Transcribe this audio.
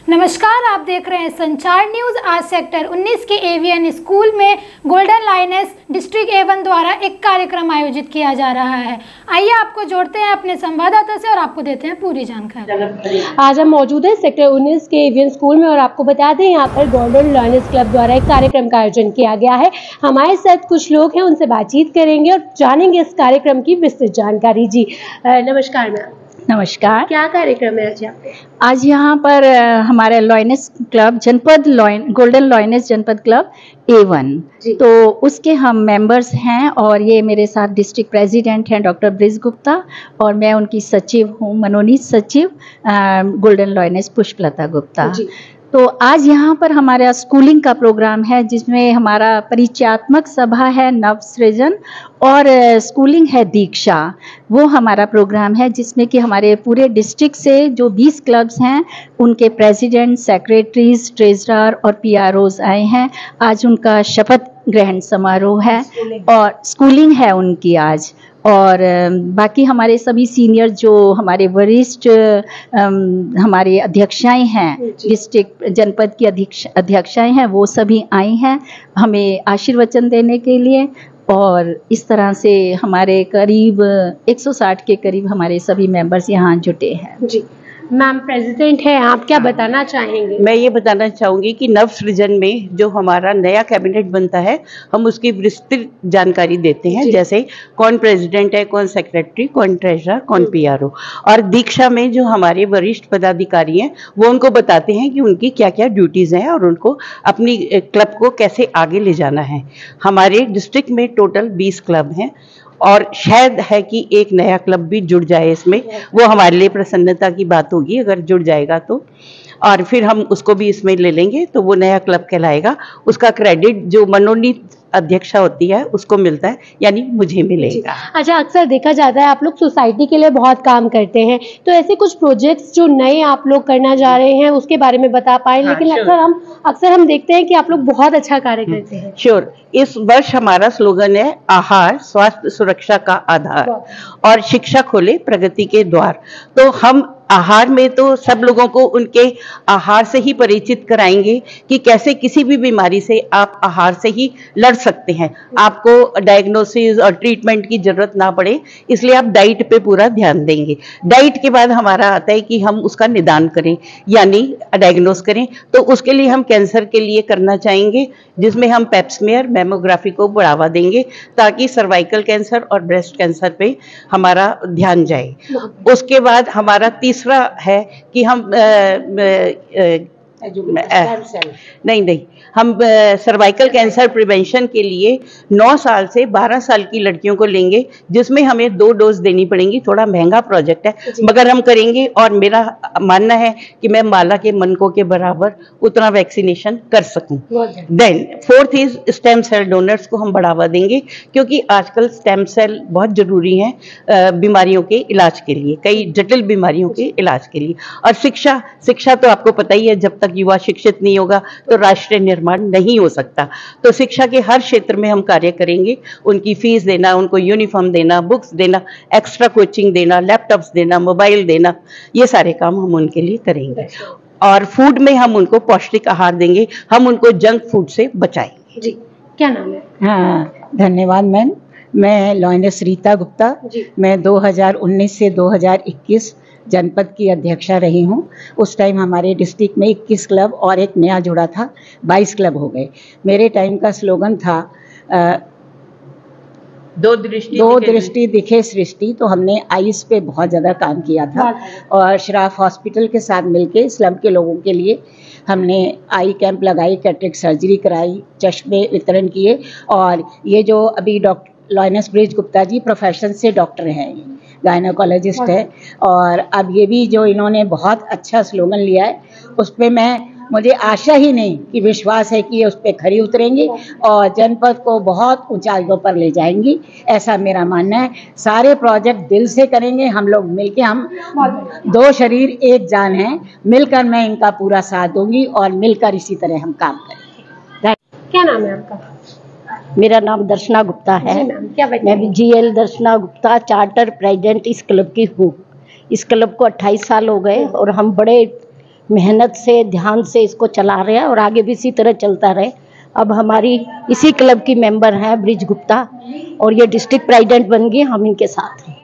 नमस्कार, आप देख रहे हैं संचार न्यूज। आज सेक्टर 19 के एवीएन स्कूल में गोल्डन लाइनेस डिस्ट्रिक्ट A1 द्वारा एक कार्यक्रम आयोजित किया जा रहा है। आइए आपको जोड़ते हैं अपने संवाददाता से और आपको देते हैं पूरी जानकारी। आज हम मौजूद हैं सेक्टर 19 के एवीएन स्कूल में और आपको बता दें यहाँ पर गोल्डन लाइनेस क्लब द्वारा एक कार्यक्रम का आयोजन किया गया है। हमारे साथ कुछ लोग हैं, उनसे बातचीत करेंगे और जानेंगे इस कार्यक्रम की विस्तृत जानकारी। जी नमस्कार मैम। नमस्कार। क्या कार्यक्रम है आज यहाँ पे? आज यहाँ पर हमारा लॉयनेस क्लब गोल्डन लॉयनेस जनपद क्लब A1, तो उसके हम मेंबर्स हैं और ये मेरे साथ डिस्ट्रिक्ट प्रेसिडेंट हैं डॉक्टर ब्रिज गुप्ता और मैं उनकी सचिव हूँ, मनोनीत सचिव गोल्डन लॉयनेस पुष्पलता गुप्ता। तो आज यहाँ पर हमारा स्कूलिंग का प्रोग्राम है जिसमें हमारा परिचयात्मक सभा है नवसृजन और स्कूलिंग है दीक्षा। वो हमारा प्रोग्राम है जिसमें कि हमारे पूरे डिस्ट्रिक्ट से जो 20 क्लब्स हैं उनके प्रेसिडेंट, सेक्रेटरीज, ट्रेजरर और PROs आए हैं। आज उनका शपथ ग्रहण समारोह है और स्कूलिंग है उनकी आज। और बाकी हमारे सभी सीनियर जो हमारे वरिष्ठ हमारे अध्यक्षाएं हैं, डिस्ट्रिक्ट जनपद की अध्यक्षाएं हैं, वो सभी आई हैं हमें आशीर्वचन देने के लिए। और इस तरह से हमारे करीब 160 के करीब हमारे सभी मेंबर्स यहाँ जुटे हैं। जी मैम, प्रेसिडेंट है आप, क्या बताना चाहेंगे? मैं ये बताना चाहूँगी कि नव सृजन में जो हमारा नया कैबिनेट बनता है हम उसकी विस्तृत जानकारी देते हैं, जैसे कौन प्रेसिडेंट है, कौन सेक्रेटरी, कौन ट्रेजरर, कौन PRO। और दीक्षा में जो हमारे वरिष्ठ पदाधिकारी हैं वो उनको बताते हैं कि उनकी क्या क्या ड्यूटीज़ हैं और उनको अपनी क्लब को कैसे आगे ले जाना है। हमारे डिस्ट्रिक्ट में टोटल 20 क्लब हैं और शायद है कि एक नया क्लब भी जुड़ जाए इसमें, वो हमारे लिए प्रसन्नता की बात होगी अगर जुड़ जाएगा तो। और फिर हम उसको भी इसमें ले लेंगे तो वो नया क्लब कहलाएगा। उसका क्रेडिट जो मनोनीत अध्यक्षा होती है उसको मिलता है, यानी मुझे मिलेगा। अच्छा, अक्सर देखा जाता है आप लोग सोसाइटी के लिए बहुत काम करते हैं, तो ऐसे कुछ प्रोजेक्ट्स जो नए आप लोग करना जा रहे हैं उसके बारे में बता पाए। लेकिन अक्सर हम देखते हैं कि आप लोग बहुत अच्छा कार्य करते हैं। श्योर। इस वर्ष हमारा स्लोगन है आहार स्वास्थ्य सुरक्षा का आधार और शिक्षा खोले प्रगति के द्वार। तो हम आहार में तो सब लोगों को उनके आहार से ही परिचित कराएंगे कि कैसे किसी भी बीमारी से आप आहार से ही लड़ सकते हैं, आपको डायग्नोसिस और ट्रीटमेंट की जरूरत ना पड़े, इसलिए आप डाइट पे पूरा ध्यान देंगे। डाइट के बाद हमारा आता है कि हम उसका निदान करें यानी डायग्नोस करें। तो उसके लिए हम कैंसर के लिए करना चाहेंगे जिसमें हम पेप्समेयर मैमोग्राफी को बढ़ावा देंगे ताकि सर्वाइकल कैंसर और ब्रेस्ट कैंसर पे हमारा ध्यान जाए। उसके बाद हमारा तीसरा है कि हम नहीं हम सर्वाइकल कैंसर प्रिवेंशन के लिए 9 साल से 12 साल की लड़कियों को लेंगे जिसमें हमें 2 डोज देनी पड़ेंगी। थोड़ा महंगा प्रोजेक्ट है मगर हम करेंगे और मेरा मानना है कि मैं माला के मनकों के बराबर उतना वैक्सीनेशन कर सकूं। Then 4th is stem cell donors को हम बढ़ावा देंगे क्योंकि आजकल स्टेम सेल बहुत जरूरी हैं बीमारियों के इलाज के लिए, कई जटिल बीमारियों के इलाज के लिए। और शिक्षा तो आपको पता ही है, जब तक युवा शिक्षित नहीं होगा तो राष्ट्र निर्माण नहीं हो सकता। तो शिक्षा के हर क्षेत्र में हम कार्य करेंगे, उनकी फीस देना, उनको यूनिफॉर्म देना, बुक्स देना, एक्स्ट्रा कोचिंग देना, लैपटॉप्स देना, मोबाइल देना, ये सारे काम हम उनके लिए करेंगे। और फूड में हम उनको पौष्टिक आहार देंगे, हम उनको जंक फूड से बचाएंगे। जी, क्या नाम है? हाँ, धन्यवाद मैम। मैं लॉयनेस रीता गुप्ता, मैं 2019 से 2021 जनपद की अध्यक्षा रही हूँ। उस टाइम हमारे डिस्ट्रिक्ट में 21 क्लब और एक नया जुड़ा था, 22 क्लब हो गए। मेरे टाइम का स्लोगन था दो दृष्टि दिखे सृष्टि। तो हमने आइस पे बहुत ज़्यादा काम किया था और शराफ हॉस्पिटल के साथ मिलके स्लम के लोगों के लिए हमने आई कैंप लगाई, कैटरेक्ट सर्जरी कराई, चश्मे वितरण किए। और ये जो अभी doctor lioness Brij Gupta ji profession से डॉक्टर हैं, गायनोकोलॉजिस्ट है, और अब ये भी जो इन्होंने बहुत अच्छा स्लोगन लिया है उस पर मुझे आशा ही नहीं कि विश्वास है कि ये उस पर खरी उतरेंगी और जनपद को बहुत ऊंचाइयों पर ले जाएंगी, ऐसा मेरा मानना है। सारे प्रोजेक्ट दिल से करेंगे हम लोग मिलके, हम 2 शरीर एक जान हैं, मिलकर मैं इनका पूरा साथ दूंगी और मिलकर इसी तरह हम काम करेंगे। क्या नाम है आपका? मेरा नाम दर्शना गुप्ता है। मैं भी GL Darshana Gupta charter president इस क्लब की हूँ। इस क्लब को 28 साल हो गए और हम बड़े मेहनत से ध्यान से इसको चला रहे हैं और आगे भी इसी तरह चलता रहे। अब हमारी इसी क्लब की मेंबर हैं ब्रिज गुप्ता और ये डिस्ट्रिक्ट प्रेसिडेंट बन गई, हम इनके साथ हैं।